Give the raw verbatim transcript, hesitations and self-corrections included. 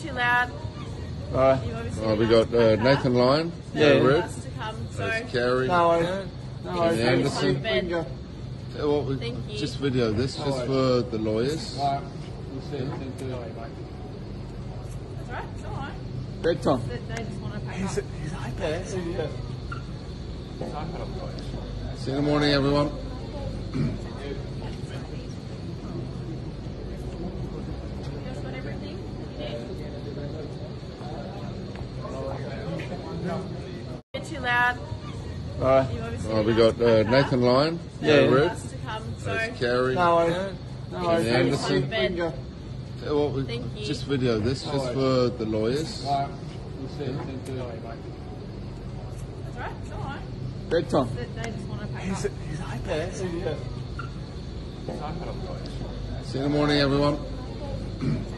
too loud. Right. You obviously Oh, we didn't got ask uh, the Nathan car. Lyon, So Yeah. you Red, asked to come, so there's Carrie. No worries. No Thank worries. you. Anderson. Home bed. We can go. Tell you what, we Thank you. just video this just for the lawyers. Right. We'll see you ten thirty. That's right, it's alright. Bedtime. They, they just want to pack His, up. his iPad. Yeah. See you in the morning, everyone. You guys got everything you need? Get too loud. Right. You obviously Oh, we didn't got ask uh, the car. Nathan Lyon, Yeah. You Red, asked to come, so there's Carrie. No worries. No worries. Anderson. Home bed. We can go. Tell you what, we Thank you. just video this just for the lawyers. Right. We'll see you ten thirty. That's right, it's alright. Bedtime. They, they just want to pack His, up. his iPad. Yeah. See you in the morning, everyone.